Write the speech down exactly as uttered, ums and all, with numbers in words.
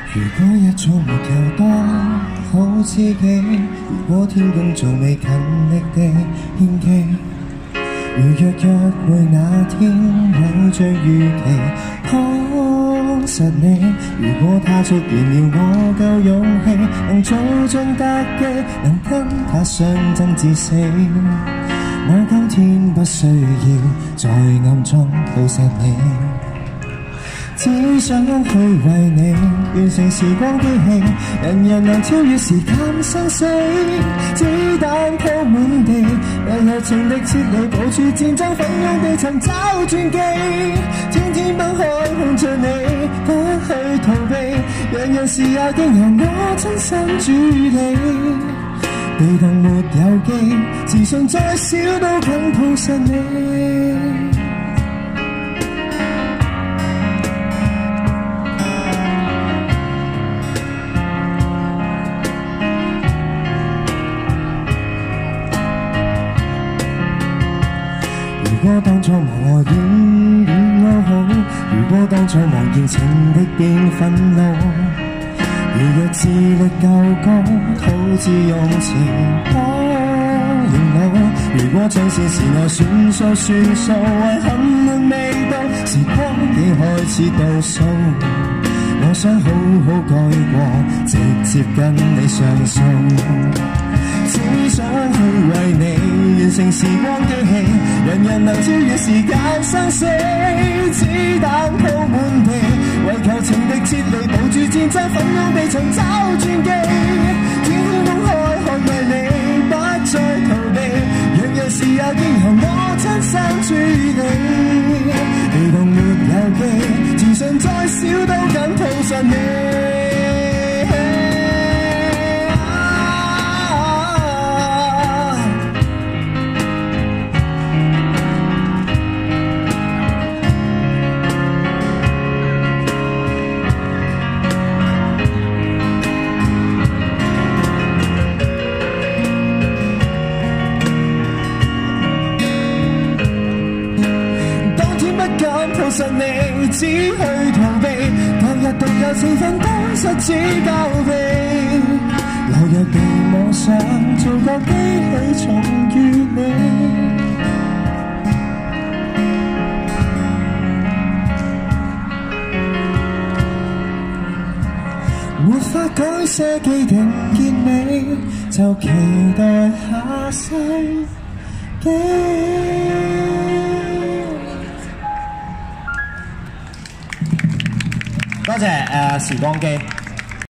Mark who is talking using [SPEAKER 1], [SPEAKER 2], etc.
[SPEAKER 1] 如果一早沒有當好知己，如果天公做未勤力地獻技，如若約會那天有着預期，確實你。如果他出現了，我夠勇氣，能做盡特技，能跟他相爭至死。我今天不需要在暗中抱實你。只想去為你完成時光機器，人人能超越時間生死，子彈鋪滿地，日日情敵撤離，部署戰爭奮勇地尋找轉機，天天崩開看着你，不去逃避，樣樣事也經由我親身處理，被動沒有機，自信再少都緊抱實你。如果當初忘我遠遠安好，如果當初忘然情敵變憤怒，如若智力夠高，好自用錢當然老。如果將是時我算數算數，遺憾悶未到，時光已開始倒數，我想好好改過，直接跟你上訴。只想去為你完成時光機器，人人能超越時間生死，子彈鋪滿地，為求情敵撤離，部署戰爭奮勇地尋找轉機，天空公開看為你，不再逃避，樣樣事也經由我親身處理，被動沒有機，自信再少都緊抱實你。抱實你，只去逃避，當日獨有四分多失之交臂，流入地網上，做個機器重遇你，沒法改寫既定結尾，就期待下世紀。多謝誒、呃、時光機。